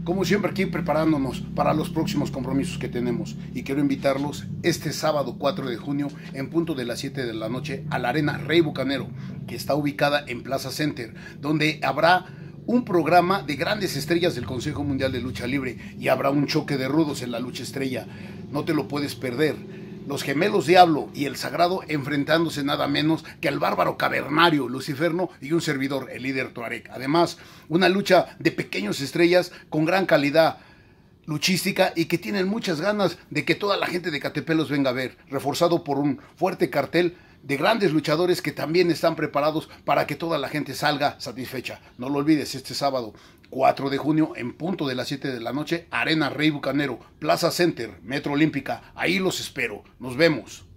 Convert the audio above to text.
Como siempre aquí preparándonos para los próximos compromisos que tenemos y quiero invitarlos este sábado 4 de junio en punto de las 7 de la noche a la Arena Rey Bucanero, que está ubicada en Plaza Center, donde habrá un programa de grandes estrellas del Consejo Mundial de Lucha Libre y habrá un choque de rudos en la lucha estrella. No te lo puedes perder. Los Gemelos Diablo y el Sagrado enfrentándose nada menos que al bárbaro cavernario Luciferno y un servidor, el líder Tuareg. Además, una lucha de pequeños estrellas con gran calidad luchística y que tienen muchas ganas de que toda la gente de Catepec los venga a ver, reforzado por un fuerte cartel de grandes luchadores que también están preparados para que toda la gente salga satisfecha. No lo olvides, este sábado 4 de junio en punto de las 7 de la noche, Arena Rey Bucanero, Plaza Center, Metro Olímpica. Ahí los espero. Nos vemos.